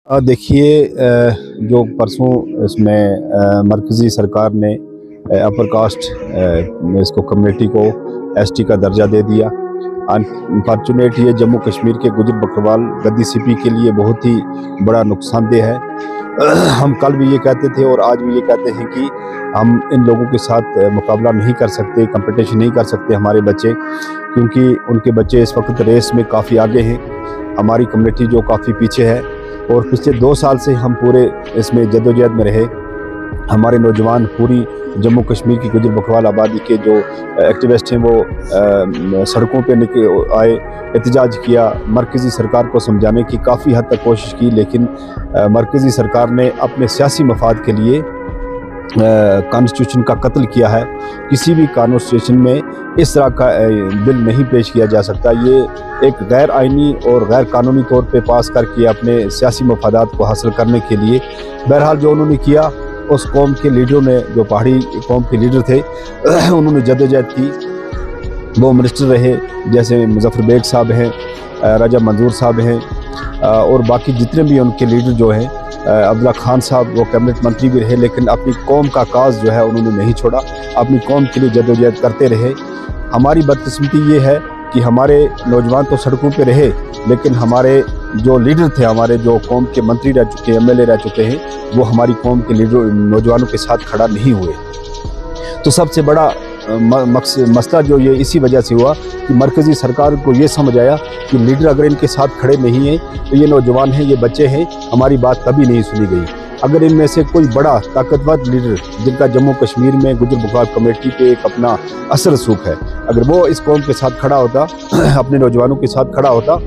देखिए, जो परसों इसमें मरकज़ी सरकार ने अपर कास्ट इसको कम्युनिटी को एसटी का दर्जा दे दिया। अनफॉर्चुनेट ये जम्मू कश्मीर के गुजर बकरवाल गद्दी सीपी के लिए बहुत ही बड़ा नुकसानदेह है। हम कल भी ये कहते थे और आज भी ये कहते हैं कि हम इन लोगों के साथ मुकाबला नहीं कर सकते, कंपटीशन नहीं कर सकते हमारे बच्चे, क्योंकि उनके बच्चे इस वक्त रेस में काफ़ी आगे हैं, हमारी कम्युनिटी जो काफ़ी पीछे है। और पिछले 2 साल से हम पूरे इसमें जद्दोजहद में रहे। हमारे नौजवान पूरी जम्मू कश्मीर की गुजर बकरवाल आबादी के जो एक्टिविस्ट हैं वो सड़कों पे आए, एहतजाज किया, मरकज़ी सरकार को समझाने की काफ़ी हद तक कोशिश की, लेकिन मरकज़ी सरकार ने अपने सियासी मफाद के लिए कॉन्स्टिट्यूशन का कत्ल किया है। किसी भी कॉन्स्टिट्यूशन में इस तरह का बिल नहीं पेश किया जा सकता। ये एक गैर आइनी और गैर कानूनी तौर पे पास करके अपने सियासी मफादात को हासिल करने के लिए, बहरहाल जो उन्होंने किया, उस कौम के लीडरों ने, जो पहाड़ी कौम के लीडर थे, उन्होंने जद्दोजहद की। वो मिनिस्टर रहे, जैसे मुजफ्फर बेग साहब हैं, राजा मंजूर साहब हैं, और बाकी जितने भी उनके लीडर जो हैं, अब्दुल्ला खान साहब वो कैबिनेट मंत्री भी रहे, लेकिन अपनी कौम का काज जो है उन्होंने नहीं छोड़ा, अपनी कौम के लिए जद्दोजहद करते रहे। हमारी बदकिस्मती ये है कि हमारे नौजवान तो सड़कों पे रहे, लेकिन हमारे जो लीडर थे, हमारे जो कौम के मंत्री रह चुके हैं, एमएलए रह चुके हैं, वो हमारी कौम के लीडर नौजवानों के साथ खड़ा नहीं हुए। तो सबसे बड़ा मसला जो ये इसी वजह से हुआ कि मरकज़ी सरकार को ये समझ आया कि लीडर अगर इनके साथ खड़े नहीं हैं तो ये नौजवान हैं, ये बच्चे हैं, हमारी बात कभी नहीं सुनी गई। अगर इनमें से कोई बड़ा ताकतवर लीडर जिनका जम्मू कश्मीर में गुजर बकरवाल कमेटी पे एक अपना असर रसूख है, अगर वो इस कौम के साथ खड़ा होता, अपने नौजवानों के साथ खड़ा होता,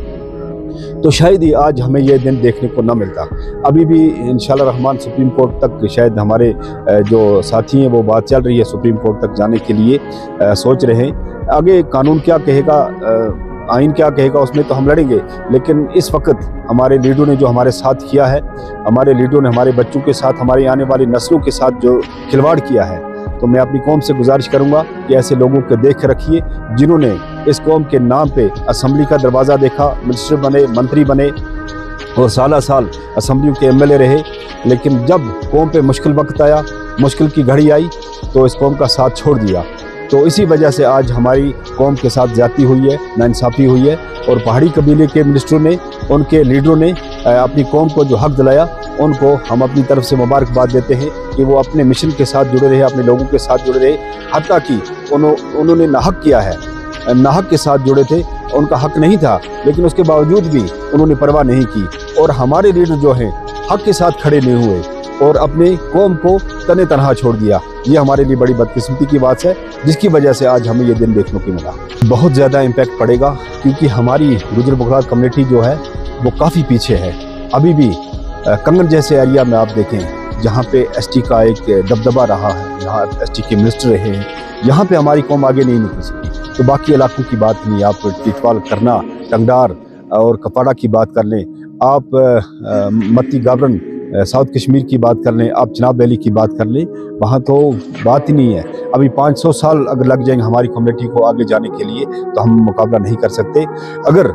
तो शायद ही आज हमें ये दिन देखने को न मिलता। अभी भी इंशाल्लाह रहमान सुप्रीम कोर्ट तक शायद हमारे जो साथी हैं वो बात चल रही है, सुप्रीम कोर्ट तक जाने के लिए सोच रहे हैं। आगे कानून क्या कहेगा, आइन क्या कहेगा, उसमें तो हम लड़ेंगे, लेकिन इस वक्त हमारे लीडरों ने जो हमारे साथ किया है, हमारे लीडरों ने हमारे बच्चों के साथ, हमारी आने वाली नस्लों के साथ जो खिलवाड़ किया है, तो मैं अपनी कौम से गुजारिश करूंगा कि ऐसे लोगों को देख रखिए जिन्होंने इस कौम के नाम पे असम्बली का दरवाज़ा देखा, मिनिस्टर बने, मंत्री बने और साल असम्बलियों के एमएलए रहे, लेकिन जब कौम पे मुश्किल वक्त आया, मुश्किल की घड़ी आई, तो इस कौम का साथ छोड़ दिया। तो इसी वजह से आज हमारी कौम के साथ ज्यादती हुई है, नाइंसाफ़ी हुई है, और पहाड़ी कबीले के मिनिस्टरों ने, उनके लीडरों ने अपनी कौम को जो हक दिलाया, उनको हम अपनी तरफ से मुबारकबाद देते हैं कि वो अपने मिशन के साथ जुड़े रहे, अपने लोगों के साथ जुड़े रहे। हत्ता कि उन्होंने नाहक किया है, नाहक के साथ जुड़े थे, उनका हक नहीं था, लेकिन उसके बावजूद भी उन्होंने परवाह नहीं की। और हमारे लीडर जो हैं हक के साथ खड़े नहीं हुए और अपने कौम को तने तनहा छोड़ दिया। ये हमारे लिए बड़ी बदकिस्मती की बात है, जिसकी वजह से आज हमें ये दिन देखने को मिला। बहुत ज़्यादा इम्पैक्ट पड़ेगा, क्योंकि हमारी गुजर बकरवाल कम्युनिटी जो है वो काफ़ी पीछे है। अभी भी कंगन जैसे एरिया में आप देखें, जहाँ पे एसटी का एक दबदबा रहा है, यहाँ एसटी के मिनिस्टर रहे हैं, यहाँ पे हमारी कौम आगे नहीं निकल सकी। तो बाकी इलाकों की बात नहीं, आप टिटवाल, करना, टंगडार और कपाड़ा की बात कर लें, आप मत्ती गाबरन साउथ कश्मीर की बात कर लें, आप चिनाब वैली की बात कर लें, वहाँ तो बात ही नहीं है। अभी 500 साल अगर लग जाएंगे हमारी कम्युनिटी को आगे जाने के लिए, तो हम मुकाबला नहीं कर सकते। अगर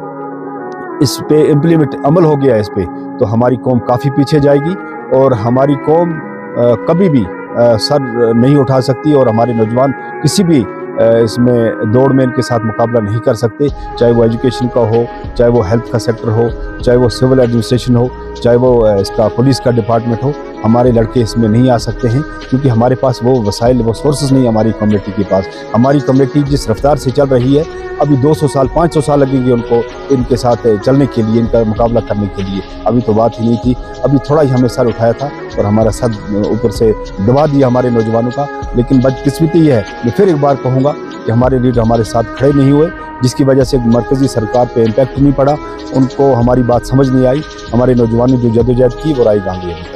इस पे इम्प्लीमेंट अमल हो गया इस पे, तो हमारी कौम काफ़ी पीछे जाएगी और हमारी कौम कभी भी सर नहीं उठा सकती, और हमारे नौजवान किसी भी इसमें दौड़ में इनके साथ मुकाबला नहीं कर सकते, चाहे वो एजुकेशन का हो, चाहे वो हेल्थ का सेक्टर हो, चाहे वो सिविल एडमिनिस्ट्रेशन हो, चाहे वो इसका पुलिस का डिपार्टमेंट हो। हमारे लड़के इसमें नहीं आ सकते हैं, क्योंकि हमारे पास वो वसाइल, वो सोर्सेज नहीं हमारी कम्युनिटी के पास। हमारी कम्युनिटी जिस रफ्तार से चल रही है, अभी 200 साल 500 साल लगेंगे उनको इनके साथ चलने के लिए, इनका मुकाबला करने के लिए। अभी तो बात ही नहीं थी, अभी थोड़ा ही हमने सर उठाया था और हमारा सर ऊपर से दबा दिया हमारे नौजवानों का। लेकिन बदकिस्मती ये है, मैं फिर एक बार कहूँगा कि हमारे लीडर हमारे साथ खड़े नहीं हुए, जिसकी वजह से मरकज़ी सरकार पे इम्पैक्ट नहीं पड़ा, उनको हमारी बात समझ नहीं आई। हमारे नौजवानों ने जो जद्दोजहद की वो राई गांधी है।